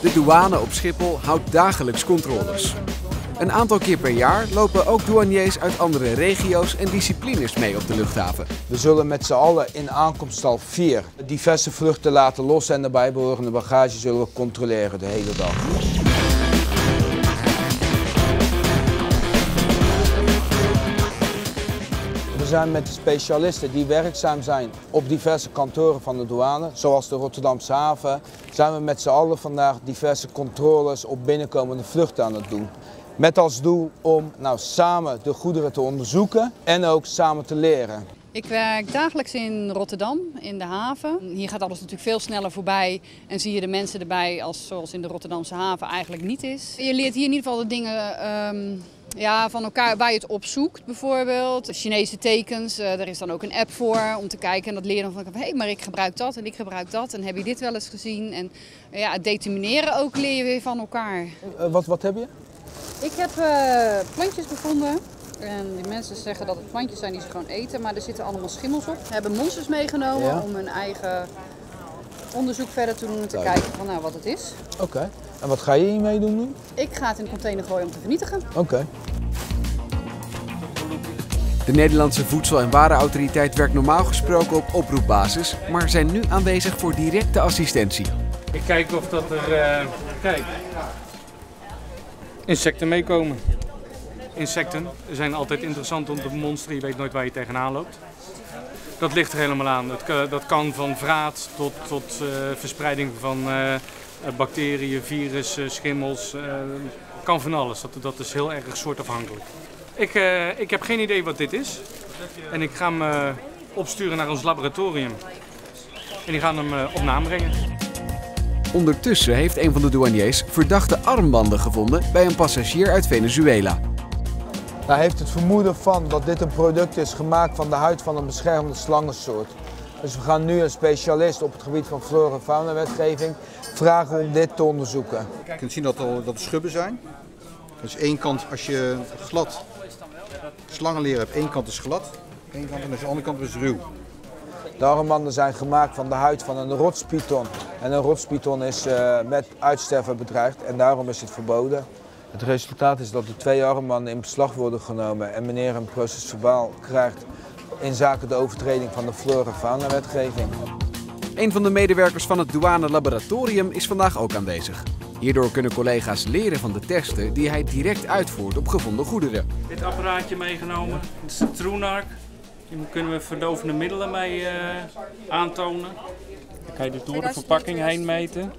De douane op Schiphol houdt dagelijks controles. Een aantal keer per jaar lopen ook douaniers uit andere regio's en disciplines mee op de luchthaven. We zullen met z'n allen in aankomsthal 4 diverse vluchten laten los en de bijbehorende bagage zullen we controleren de hele dag. We zijn met de specialisten die werkzaam zijn op diverse kantoren van de douane, zoals de Rotterdamse haven, zijn we met z'n allen vandaag diverse controles op binnenkomende vluchten aan het doen. Met als doel om samen de goederen te onderzoeken en ook samen te leren. Ik werk dagelijks in Rotterdam, in de haven. Hier gaat alles natuurlijk veel sneller voorbij en zie je de mensen erbij zoals in de Rotterdamse haven eigenlijk niet is. Je leert hier in ieder geval de dingen van elkaar waar je het opzoekt bijvoorbeeld. Chinese tekens, er is dan ook een app voor om te kijken en dat leren van hé, maar ik gebruik dat en ik gebruik dat en heb je dit wel eens gezien. En het determineren ook leer je weer van elkaar. Wat heb je? Ik heb plantjes gevonden. En die mensen zeggen dat het plantjes zijn die ze gewoon eten, maar er zitten allemaal schimmels op. We hebben monsters meegenomen om hun eigen onderzoek verder te doen en te kijken van wat het is. Oké. En wat ga je hiermee doen nu? Ik ga het in een container gooien om te vernietigen. Oké. De Nederlandse Voedsel- en Warenautoriteit werkt normaal gesproken op oproepbasis, maar zijn nu aanwezig voor directe assistentie. Ik kijk of dat er insecten meekomen. Insecten zijn altijd interessant om te bemonsteren, je weet nooit waar je tegenaan loopt. Dat ligt er helemaal aan. Dat kan van vraat tot verspreiding van bacteriën, virus, schimmels. Kan van alles. Dat is heel erg soortafhankelijk. Ik heb geen idee wat dit is. En ik ga hem opsturen naar ons laboratorium. En die gaan hem op naam brengen. Ondertussen heeft een van de douaniers verdachte armbanden gevonden bij een passagier uit Venezuela. Hij heeft het vermoeden van dat dit een product is gemaakt van de huid van een beschermde slangensoort. Dus we gaan nu een specialist op het gebied van flora- en faunawetgeving vragen om dit te onderzoeken. Je kunt zien dat er schubben zijn. Dus één kant, als je glad slangenleer hebt, één kant is glad, één kant en de andere kant is ruw. De armbanden zijn gemaakt van de huid van een rotspython. En een rotspython is met uitsterven bedreigd en daarom is het verboden. Het resultaat is dat de 2 armbanden in beslag worden genomen en meneer een procesverbaal krijgt in zaken de overtreding van de flora- en faunawetgeving. Een van de medewerkers van het douane-laboratorium is vandaag ook aanwezig. Hierdoor kunnen collega's leren van de testen die hij direct uitvoert op gevonden goederen. Dit apparaatje meegenomen, dit is de Trunark. Hier kunnen we verdovende middelen mee aantonen. Dan kan je dus door de verpakking heen meten.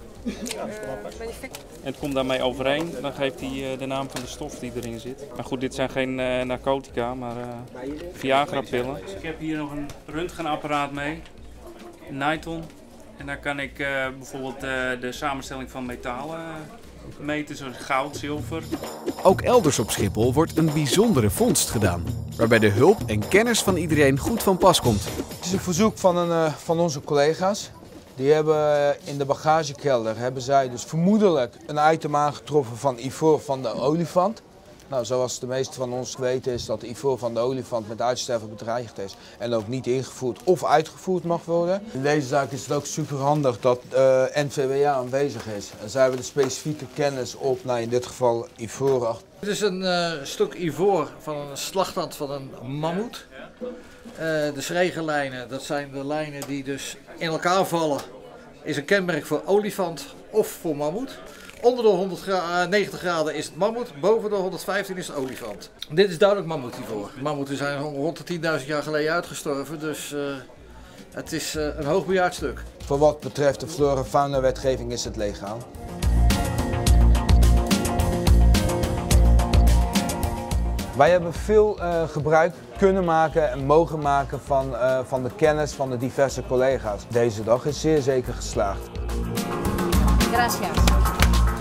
En het komt daarmee overeen. Dan geeft hij de naam van de stof die erin zit. Maar goed, dit zijn geen narcotica, maar Viagra-pillen. Dus ik heb hier nog een röntgenapparaat mee, een Niton. En daar kan ik bijvoorbeeld de samenstelling van metalen meten, zoals goud, zilver. Ook elders op Schiphol wordt een bijzondere vondst gedaan, waarbij de hulp en kennis van iedereen goed van pas komt. Het is een verzoek van onze collega's. Die hebben in de bagagekelder dus vermoedelijk een item aangetroffen van ivoor van de olifant. Nou, zoals de meeste van ons weten is dat de ivoor van de olifant met uitsterven bedreigd is en ook niet ingevoerd of uitgevoerd mag worden. In deze zaak is het ook super handig dat NVWA aanwezig is. En zij hebben de specifieke kennis op, in dit geval ivoor. Dit is een stuk ivoor van een slagtand van een mammoet. De schregenlijnen, dat zijn de lijnen die dus in elkaar vallen, is een kenmerk voor olifant of voor mammoet. Onder de 190 graden is het mammoet, boven de 115 is het olifant. Dit is duidelijk mammoetivoor. Mammoeten zijn rond de 10.000 jaar geleden uitgestorven, dus het is een hoogbejaard stuk. Voor wat betreft de flora- en faunawetgeving is het legaal. Wij hebben veel gebruik kunnen maken en mogen maken van de kennis van de diverse collega's. Deze dag is zeer zeker geslaagd. Gracias.